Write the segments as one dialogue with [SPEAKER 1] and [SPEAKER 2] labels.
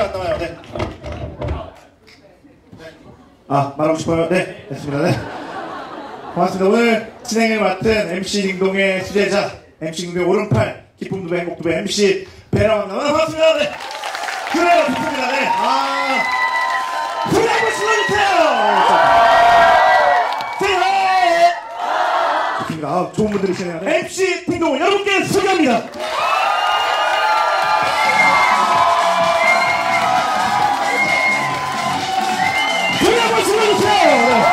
[SPEAKER 1] 멘트가 안 나와요. 네. 아, 말하고 싶어요? 네, 됐습니다. 네. 고맙습니다. 오늘 진행을 맡은 MC 딩동의 수제자, MC 딩동의 오른팔, 기쁨 두배, 행복 두배, MC 배라입니다. 오늘 반갑습니다. 네. 그래요, 좋습니다. 네. 아, 소리 한번 질러주세요! 좋습니다. 아, 좋은 분들이시네요. 네. MC 딩동을 여러분께 소개합니다. 소리 한번 질러주세요! 네.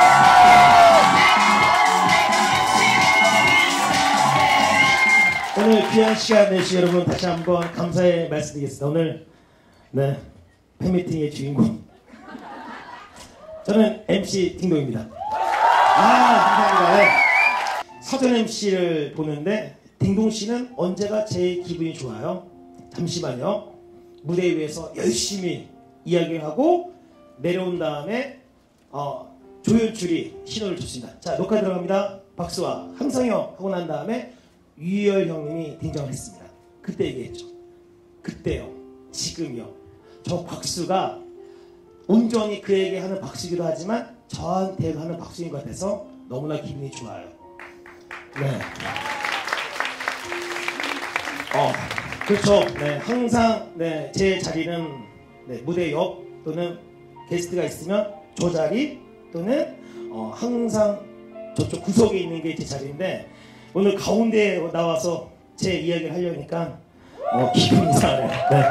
[SPEAKER 2] 오늘 귀한 시간 내주신 여러분 다시 한번 감사의 말씀드리겠습니다. 오늘 네 팬미팅의 주인공 저는 MC 딩동입니다.
[SPEAKER 1] 감사합니다. 네.
[SPEAKER 2] 사전 MC를 보는데 딩동씨는 언제가 제일 기분이 좋아요? 잠시만요. 무대 위에서 열심히 이야기를 하고 내려온 다음에 조연출이 신호를 줬습니다. 자, 녹화 들어갑니다. 박수와 항상요 하고 난 다음에 유희열 형님이 등장을 했습니다. 그때 얘기했죠. 그때요. 지금요. 저 박수가 온전히 그에게 하는 박수기도 하지만 저한테 하는 박수인 것 같아서 너무나 기분이 좋아요. 네. 그렇죠. 네. 항상 네, 제 자리는 네, 무대 옆 또는 게스트가 있으면 저 자리 또는 항상 저쪽 구석에 있는 게 제 자리인데 오늘 가운데에 나와서 제 이야기를 하려니까 기분이 이상하네요. 네.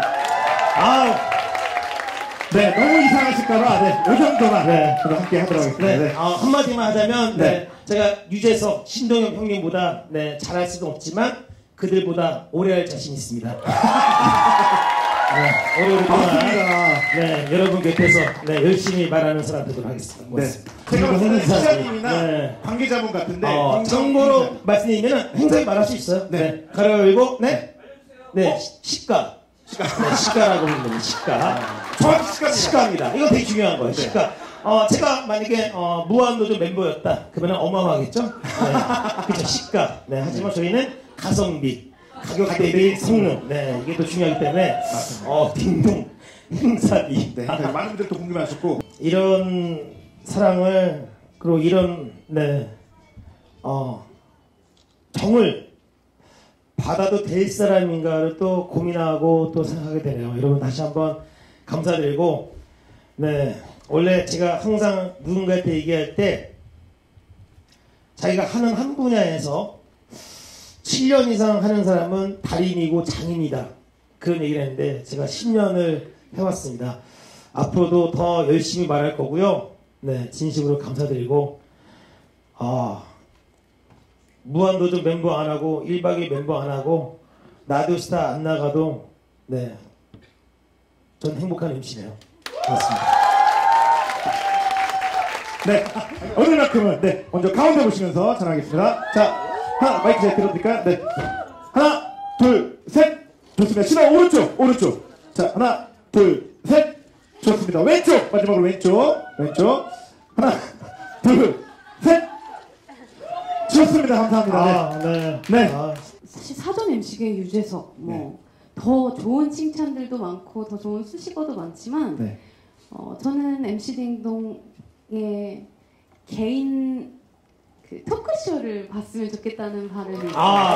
[SPEAKER 1] 네, 너무 이상하실까봐, 네, 요 정도만, 네, 저도 함께 하도록 하겠습니다.
[SPEAKER 2] 네.
[SPEAKER 1] 네.
[SPEAKER 2] 한마디만 하자면,
[SPEAKER 1] 네.
[SPEAKER 2] 네. 제가 유재석, 신동엽 형님보다, 네, 잘할 수도 없지만, 그들보다 오래 할 자신 있습니다. 네, 오래오랫동안, 네, 여러분 곁에서, 네, 열심히 말하는 사람 되도록 하겠습니다.
[SPEAKER 1] 네.
[SPEAKER 2] 그리고
[SPEAKER 1] 기자님이나
[SPEAKER 2] 네.
[SPEAKER 1] 관계자분 같은데,
[SPEAKER 2] 참고로 말씀드리면, 행사에 말할 수 있어요.
[SPEAKER 1] 네.
[SPEAKER 2] 네. 가로 열고, 네. 네, 시가. 네, 시가라고 부르는 겁니다. 시가.
[SPEAKER 1] 정확히 시가입니다.
[SPEAKER 2] 시가입니다. 이거 되게 중요한 거예요.
[SPEAKER 1] 네.
[SPEAKER 2] 시가. 제가 만약에 무한도전 멤버였다. 그러면 어마어마하겠죠? 네. 그렇죠. 시가. 네. 하지만 저희는 가성비, 가격 대비 성능. 네. 이게 더 중요하기 때문에 딩동 행사비.
[SPEAKER 1] 네. 많은 분들이 또 궁금해하셨고
[SPEAKER 2] 이런 사랑을 그리고 이런 정을 받아도 될 사람인가를 또 고민하고 또 생각하게 되네요. 여러분 다시 한번 감사드리고 네 원래 제가 항상 누군가한테 얘기할 때 자기가 하는 한 분야에서 7년 이상 하는 사람은 달인이고 장인이다 그런 얘기를 했는데 제가 10년을 해왔습니다. 앞으로도 더 열심히 말할 거고요. 네 진심으로 감사드리고 무한도전 멤버 안 하고 1박 2일 멤버 안 하고 라디오스타 안 나가도 네, 전 행복한 MC네요. 고맙습니다.
[SPEAKER 1] 네, 오늘만큼은 네, 먼저 가운데 보시면서 전하겠습니다. 자, 마이크 잘 들어드릴까요? 네, 하나, 둘, 셋, 좋습니다. 신호 오른쪽. 자, 하나, 둘, 셋, 좋습니다. 왼쪽, 마지막으로 왼쪽, 하나, 둘, 셋. 좋습니다. 감사합니다. 네.
[SPEAKER 3] 사실 사전 MC계 유재석 더 좋은 칭찬들도 많고 더 좋은 수식어도 많지만
[SPEAKER 1] 네.
[SPEAKER 3] 저는 MC 딩동의 개인 그 토크쇼를 봤으면 좋겠다는 바람이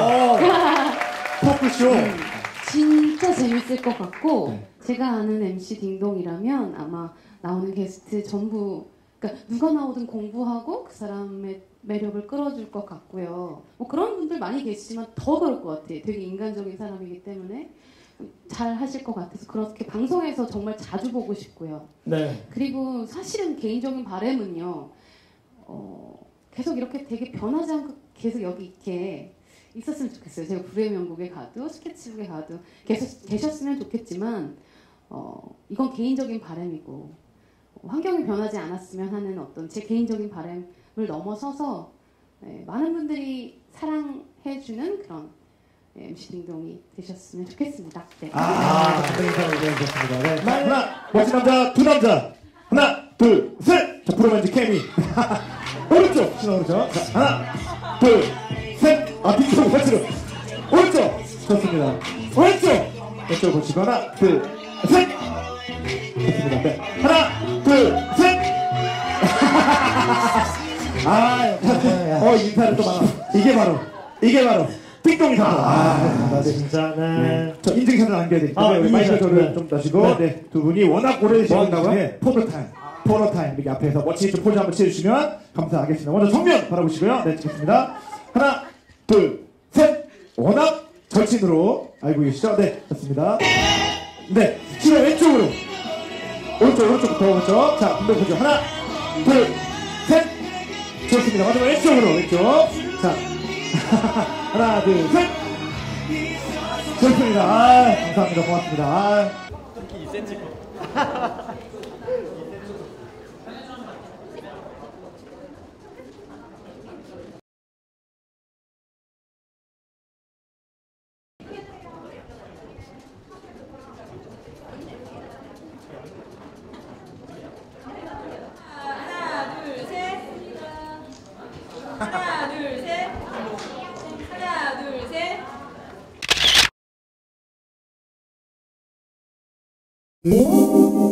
[SPEAKER 1] 토크쇼
[SPEAKER 3] 진짜 재밌을 것 같고 제가 아는 MC 딩동이라면 아마 나오는 게스트 전부 그러니까 누가 나오든 공부하고 그 사람의 매력을 끌어줄 것 같고요. 뭐 그런 분들 많이 계시지만 더 그럴 것 같아요. 되게 인간적인 사람이기 때문에 잘 하실 것 같아서 그렇게 방송에서 정말 자주 보고 싶고요.
[SPEAKER 2] 네.
[SPEAKER 3] 그리고 사실은 개인적인 바람은요. 계속 이렇게 되게 변하지 않고 계속 여기 있게 있었으면 좋겠어요. 제가 불의 명곡에 가도 스케치북에 가도 계속 계셨으면 좋겠지만 이건 개인적인 바람이고 환경이 변하지 않았으면 하는 어떤 제 개인적인 바람을 넘어서서 많은 분들이 사랑해주는 그런 MC 딩동이 되셨으면 좋겠습니다. 네.
[SPEAKER 1] 좋습니다. 네. 하나, 멋진 남자, 두 남자. 하나, 둘, 셋. 자, 프로맨즈 케미. 오른쪽, 신호 오른쪽. 자, 하나, 둘, 셋. 딩동 멋지로. 오른쪽. 좋습니다. 왼쪽 보시고 하나, 둘, 셋. 좋습니다. 네. 하나, 둘, 셋! 인사를 또 많아. 이게 바로, 띵동이 사고. 네.
[SPEAKER 2] 진짜, 네.
[SPEAKER 1] 저 인증샷을 남겨야 되니까.
[SPEAKER 2] 아,
[SPEAKER 1] 우리 마이크 저를
[SPEAKER 2] 네.
[SPEAKER 1] 좀 다시고. 네. 두 분이 워낙 오래 시간다고요?
[SPEAKER 2] 네.
[SPEAKER 1] 포토타임. 이렇게 앞에서 멋지게 좀 포즈 한번 취해주시면 감사하겠습니다. 먼저 정면 바라보시고요. 네, 찍겠습니다. 하나, 둘, 셋! 워낙 절친으로 알고 계시죠? 네, 좋습니다. 네, 시로 왼쪽으로. 오른쪽부터 오른쪽. 자, 분배 보죠. 하나, 둘, 셋! 좋습니다. 마지막 왼쪽. 자, 하나, 둘, 셋! 좋습니다. 감사합니다. 고맙습니다.
[SPEAKER 4] 하나, 둘, 셋. 하나, 둘, 셋. 하나, 둘, 셋.